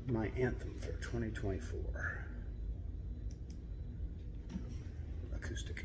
my Anthem for 2024. Acoustic.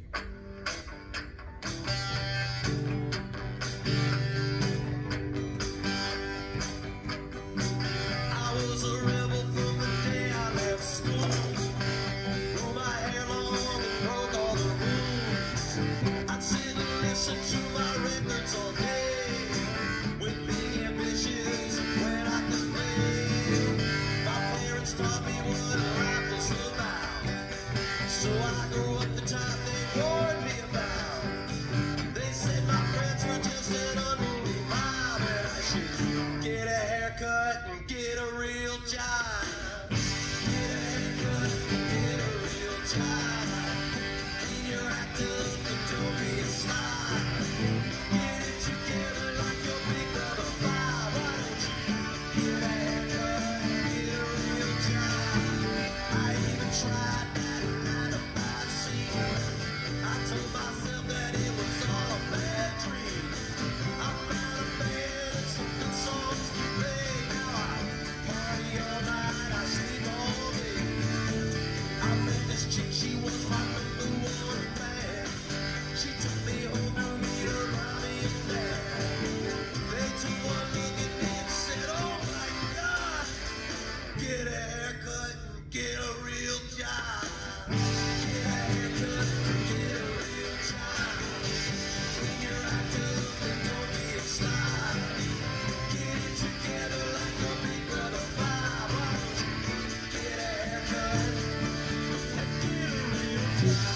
I was a rebel from the day I left school. Grew my hair long and broke all the rules. I'd sit and listen to my records all day, with big ambitions when I could play. My parents taught me what life was about, so I grew up the type they warned me about. They said my friends were just an unruly mob, and I should get a haircut and get a real job. Get a haircut and get a real job. Clean your act up and don't be a slob. Get it together like your big brother Bob. Why don't you get a haircut and get a real job? I even tried that 9-to-5 scene. I told myself that it was all a bad dream. I found a band and some good songs to play. Now I party all night, I sleep all day. I met this chick, she was my #1 fan. She took me home to meet her mommy and dad. They took one look at me and said, oh my God, get a haircut and get a real job. Get a haircut and get a real job. Clean your act up and don't be a slob. Get it together like your big brother Bob. Why don't you get a haircut and get a real job?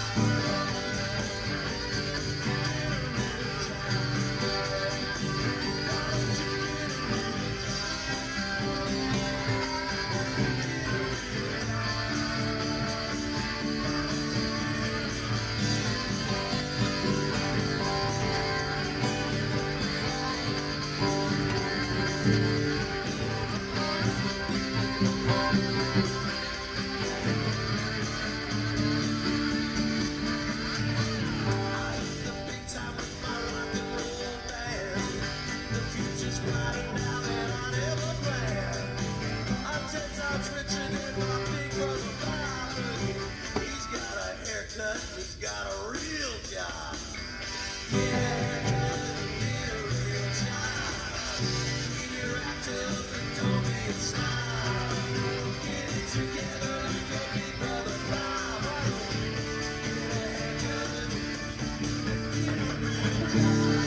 He's got a real job. Get a haircut and get a real job. Clean your act up and don't be a slob. Get it together like your big brother Bob. Why don't you get a haircut and get a real job?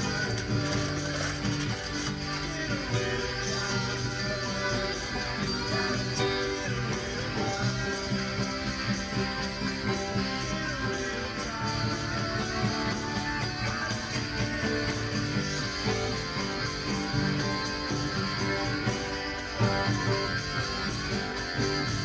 Get a real job. Get a real job.